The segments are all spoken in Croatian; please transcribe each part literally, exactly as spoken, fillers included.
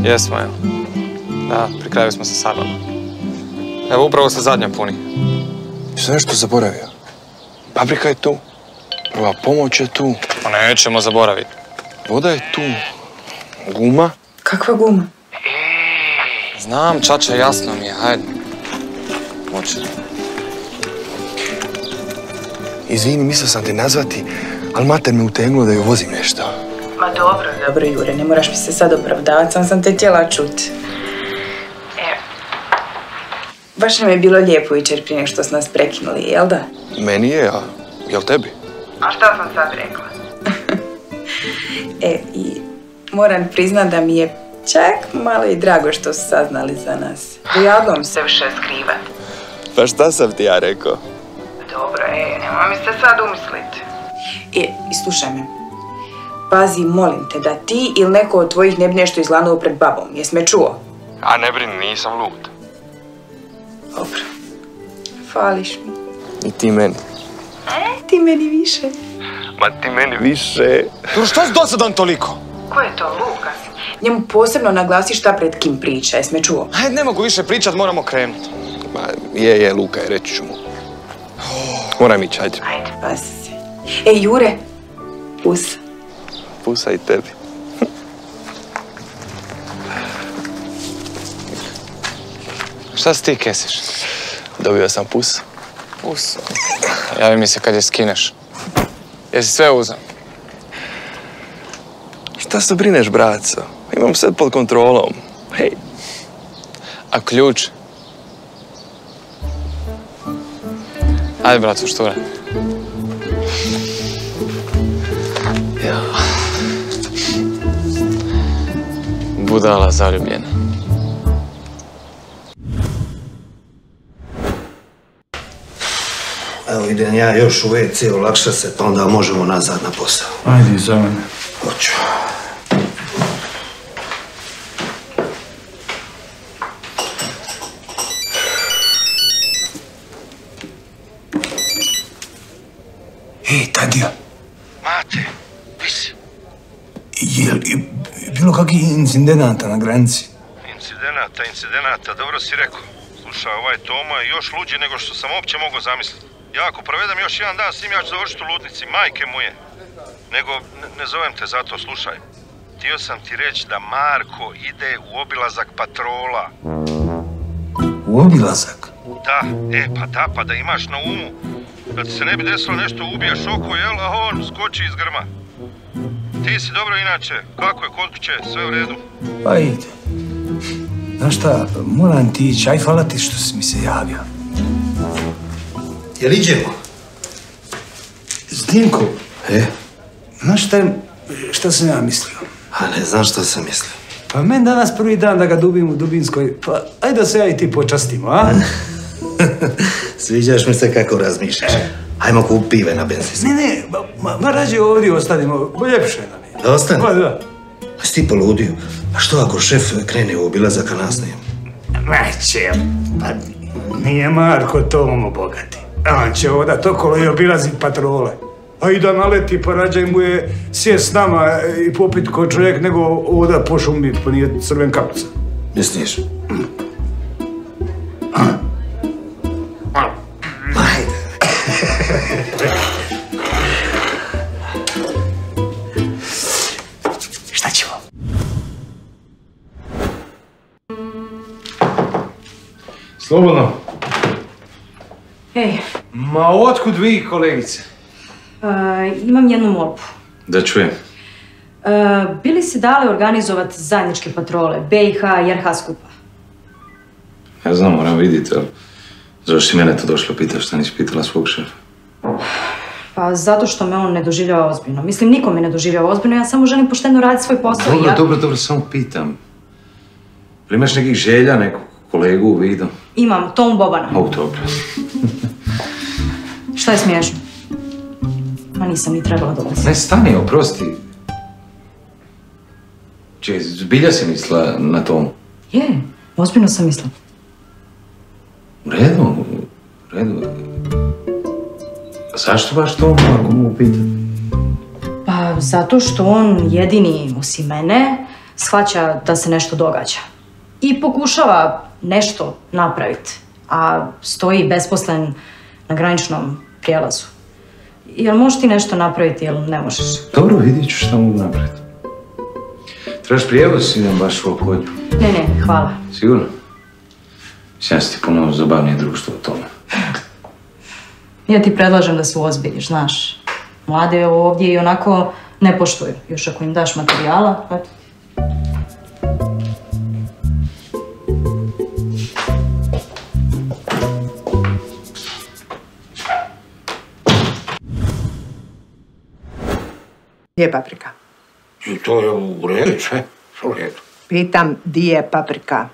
Jesmo, evo. Da, pri kraju smo sa sablama. Evo, upravo se zadnja puni. Što nešto zaboravio? Paprika je tu. Prva pomoć je tu. Pa nećemo zaboraviti. Voda je tu. Guma. Kakva guma? Znam, čače, jasno mi je, hajde. Moći. Izvini, mislio sam te nazvati, ali mater me utegnuo da joj vozim nešto. Ma dobro, dobro, Jure, ne moraš mi se sad opravdavati, sam sam te htjela čuti. E, baš nam je bilo lijepo jučer prije nego što smo nas prekinuli, jel da? Meni je, a jel tebi? A šta sam sad rekla? E, i moram priznat da mi je čak malo i drago što su saznali za nas. Prijavljam se više skrivat. Pa šta sam ti ja rekao? Dobro, e, nema mi se sad umislit. E, i slušaj me. Pazi, molim te, da ti ili neko od tvojih ne bi nešto izlanuo pred babom. Jes me čuo? A ne brini, nisam lud. Dobro. Fališ mi. I ti meni. E, ti meni više. Ma ti meni više. Dobro, što si dosadan toliko? Ko je to, Lukas? Njemu posebno naglasi šta pred kim priča, jes me čuo? Hajde, ne mogu više pričat, moramo krenuti. Ma, je, je, Luka je, reći ću mu. Moram ići, hajde. Ajde, pazi se. E, Jure, pus. Pusa i tebi. Šta si ti kesiš? Dobio sam pus. Pus? Javi mi se kad je skineš. Jesi sve uzem? Šta se brineš, braco? Imam sve pod kontrolom. Hej. A ključ? Ajde, braco, šture. Ja. Budala zaljubljena. Evo idem ja još u ve ce, olakša se, pa onda možemo nazad na posao. Ajde, za mene. Hoću. Ej, Tadija. Mate, di si? Je li bilo kakvih incidenata na granici? Incidenata, incidenata, dobro si rekao. Slušaj, ovaj Toma je još luđi nego što sam uopće mogao zamisliti. Ja ako provedem još jedan dan s njim, ja ću završiti u ludnici, majke moje. Nego, ne, ne zovem te zato, slušaj. Htio sam ti reći da Marko ide u obilazak patrola. U obilazak? Da, e, pa da, pa da imaš na umu. Da ti se ne bi desilo nešto, ubiješ oko, jel, a on skoči iz grma. Ti si dobro inače, kako je, kod kuće, sve u redu? Pa ide. Znaš šta, moram ti ići, aj hvala ti što si mi se javio. Jel iđemo? Zdinko, E? znaš šta, šta sam ja mislio? A ne znam što sam mislio. Pa meni danas prvi dan da ga dubim u Dubinskoj, pa ajde da se ja i ti počastimo, a? Sviđaš mi se kako razmišljaš. Ajmo kup pive na benzinsku. Ne, ne, ma, ma, ma rađe ovdje ostanimo, ljepše nam je. Da ostane? Pa da. A si ti poludio? A što ako šef krene u obilazak, a nas nema? Neće, pa nije Marko Tomo bogati. On će odat okolo i obilazit patrole. A i da naleti, pa rađe mu je sjest s nama i popit ko čovjek, nego oda pošumit, pa nije crven kapca. Misliš? Ajde. Šta ćemo? Slobodno. Ej, Ma otkud vi, kolegice? uh, imam jednu molbu. Da čujem. Uh, bili si dali organizovat zajedničke patrole, be i ha i er ha skupa? Ja znam, moram vidjeti, ali zašto si mene to došlo pitaš, šta nisi pitala svog šefa? Pa zato što me on ne doživljava ozbiljno. Mislim, niko me ne doživljava ozbiljno, ja samo želim pošteno raditi svoj posao. Dobro, ja... dobro, dobro, samo pitam. Ili imaš nekih želja, nekog kolegu u vidu? Imam, Tomu Bobana. O, dobro. Šta je smiješno? Ma nisam ni trebala dolaziti. Ne, stani, oprosti. Če, zbilja si mislila na Tomu? Je, ozbiljno sam mislila. U redu, u redu. A zašto baš Tomu, ako mogu pitati? Pa zato što on jedini, osim mene, shvaća da se nešto događa. I pokušava nešto napraviti, a stoji besposlen na graničnom prijelazu. Jel možeš ti nešto napraviti ili ne možeš? Dobro, vidit ću šta mogu napraviti. Trebaš prijevoz, idem baš u ophodnju. Ne, ne, hvala. Sigurno? Mislim, ja si ti puno zabavnije društvo o tome. Ja ti predlažem da se uozbiljiš, znaš. Mlade ovdje i onako ne poštuju. Još ako im daš materijala, eto. Gdje je paprika? I to je u redu, sve. U redu. Pitam, di je paprika?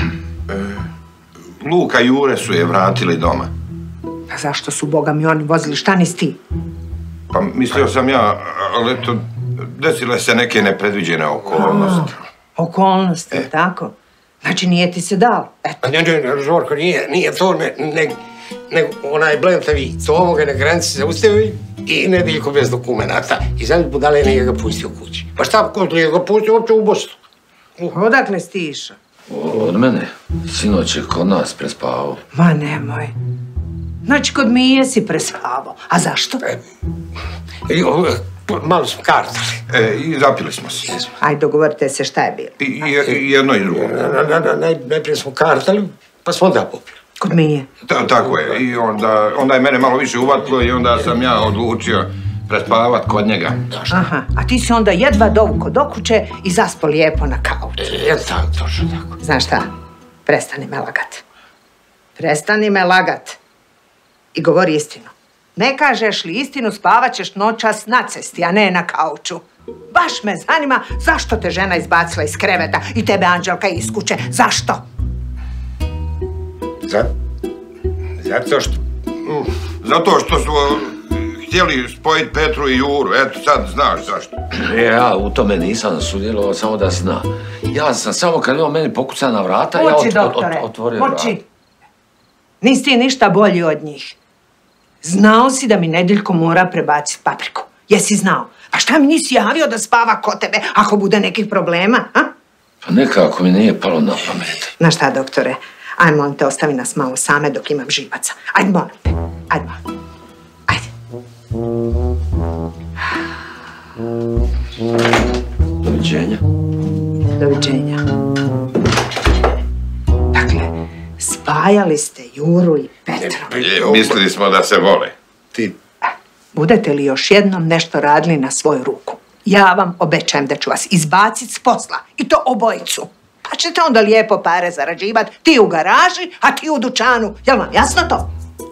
Luka i Jure su je vratili doma. Pa zašto su, boga mi, oni vozili? Šta nisi ti? Pa mislio sam ja, ali eto, desile se neke nepredviđene okolnosti. Okolnosti, tako? Znači nije ti se dalo? Eto. Ne, ne, Žorko, nije, nije to, ne, ne, nego onaj blentavi, to ovoga na granici se ustavili i Nedeljko bez dokumenata. I sad budale nije ga pustio kući. Pa šta, ko li je ga pustio uopće u Bosnu? Odakle si ti išao? Od mene. Sinoć je kod nas prespavao. Ma nemoj. Znači, kod Mije si prespavao. A zašto? E, o, malo smo kartali. E, i zapili smo se. Ajde, dogovorite se šta je bilo. I, i jedno i drugo. Na, na, na, naj, najprije smo kartali, pa smo onda popili. Kod Mije? Ta, tako je. I onda, onda je mene malo više uvatilo i onda sam ja odlučio prespavat kod njega. Aha, a ti si onda jedva dovuko do kuće i zaspo lijepo na kauču. E, tako, točno tako. Znaš šta? Prestani me lagat. Prestani me lagat. I govori istinu. Ne kažeš li istinu, spavat ćeš noćas na cesti, a ne na kauču. Baš me zanima zašto te žena izbacila iz kreveta i tebe Anđelka iz kuće. Zašto? Za, zato što... Mm, zato što su htjeli spojiti Petru i Juru. Eto, sad znaš zašto. Ja u tome nisam sudjelovao, samo da zna. Ja sam samo kad on meni pokuca na vrata, Moći, ja ot, doktore. ot, otvorio vrata. Moći. Nisi ti ništa bolji od njih. Znao si da mi Nedeljko mora prebaciti papriku. Jesi znao? Pa šta mi nisi javio da spava kod tebe ako bude nekih problema, a? Pa nekako mi nije palo na pamet. Znaš šta, doktore? Ajde, molim te, ostavi nas malo same dok imam živaca. Ajde, molim te. Ajde, molim. Ajde. Doviđenja. Doviđenja. Dakle, spajali ste Juru i Petru. E, mislili smo da se vole. Ti... Budete li još jednom nešto radili na svoju ruku, ja vam obećajem da ću vas izbaciti s posla. I to obojicu. Pa ćete onda lijepo pare zarađivati. Ti u garaži, a ti u dućanu. Jel vam jasno to?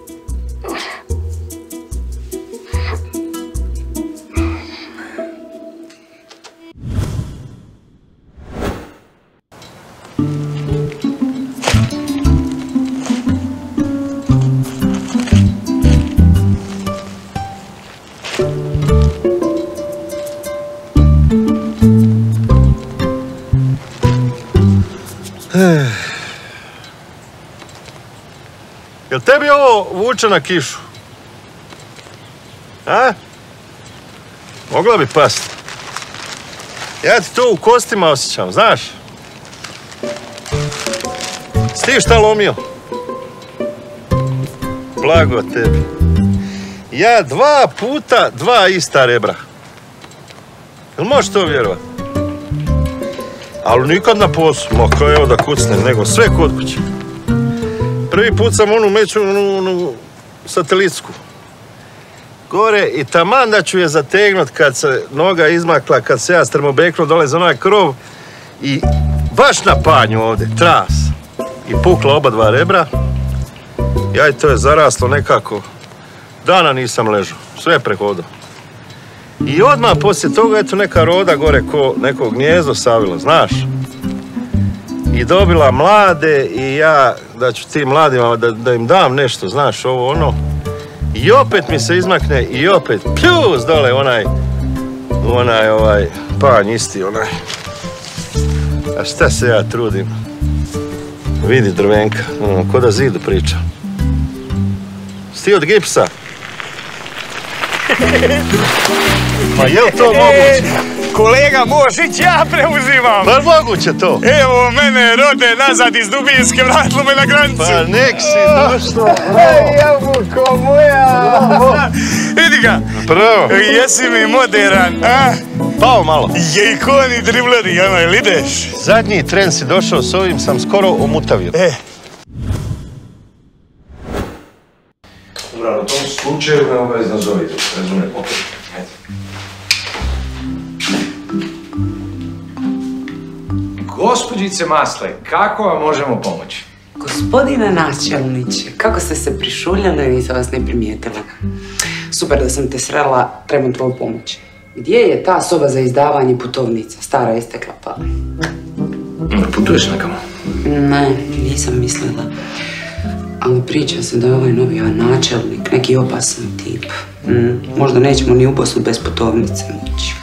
Jel tebi ovo vuče na kišu? A? Mogla bi pasti. Ja ti to u kostima osjećam, znaš? Si ti šta lomio? Blago tebi. Ja dva puta dva ista rebra. Jel možeš to vjerovati? Ali nikad na poslu, moko evo da kucnem, nego sve kod kuće. Prvi put sam onu meću, onu, onu satelitsku. Gore i taman da ću je zategnut kad se noga izmakla, kad se ja strmobeknuo dole za onaj krov i baš na panju ovdje, tras. I pukla oba dva rebra. Ja i to je zaraslo nekako. Dana nisam ležao, sve prehodao. I odmah poslije toga, eto, neka roda gore ko neko gnijezdo savila, znaš. I dobila mlade i ja, da ću tim mladima, da, da im dam nešto, znaš, ovo ono. I opet mi se izmakne i opet pljuz dole onaj, onaj, ovaj, panj isti, onaj. A šta se ja trudim? Vidi Drvenka, ono, ko da zidu priča. Sti od gipsa? Pa je li to moguće? Kolega Mošić, ja preuzimam. Pa moguće to. Evo mene rode nazad iz Dubinske, vratilo me na granicu. Pa nek si došlo. Ej, jabuko moja. Vidi ga. Pravo. Jesi mi moderan, a? Pao malo. Je i koni dribleri, ono, jel ideš? Zadnji tren si došao, s ovim sam skoro omutavio. E. Dobro, u tom slučaju me obavezno zovite, razumijem, opet. Gospođice Masle, kako vam možemo pomoći? Gospodine načelniče, kako ste se prišuljali, nisam vas ne primijetila. Super da sam te srela, trebam tvoju pomoć. Gdje je ta soba za izdavanje putovnica? Stara je istekla pa. Putuješ nekamo? Ne, nisam mislila. Ali priča se da je ovaj novi načelnik, neki opasan tip. Mm, možda nećemo ni u Bosnu bez putovnice moći.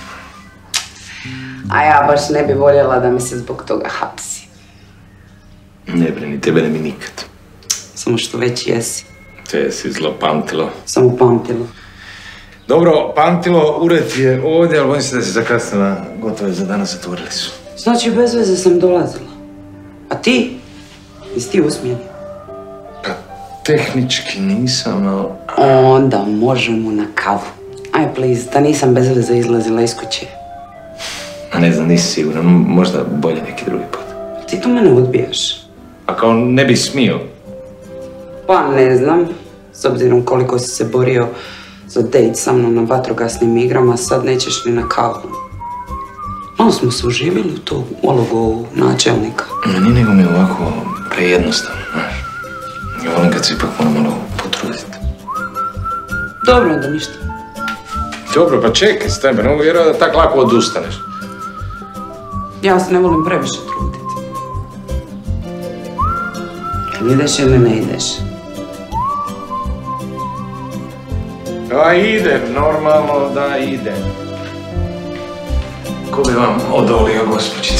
A ja baš ne bi voljela da me se zbog toga hapsi. Ne brini, tebe ne mi nikad. Samo što već jesi. Te si zlopamtilo. Samo pamtilo. Dobro, pamtilo, ured je ovdje, ali bojim se da si zakasnila. Gotovo je za danas, zatvorili su. Znači, bez veze sam dolazila. A ti? Jesi ti usmjeni? Pa, tehnički nisam, ali... Onda možemo na kavu. Aj, please, da nisam bez veze izlazila iz kuće. A ne znam, nisi siguran, možda bolje neki drugi put. Ti to mene odbijaš. A kao ne bi smio? Pa ne znam, s obzirom koliko si se borio za dejt sa mnom na vatrogasnim igrama, sad nećeš ni na kavu. Malo smo se uživili u to ulogu načelnika. Ma nije nego mi je ovako prejednostavno, znaš. Ja volim kad se ipak moram malo potruditi. Dobro, onda ništa. Dobro, pa čekaj s tebe, ne mogu vjerovati da tako lako odustaneš. Ja se ne volim previše truditi. Ideš ili ne ideš? A idem, normalno da idem. Ko bi vam odolio, gospođice?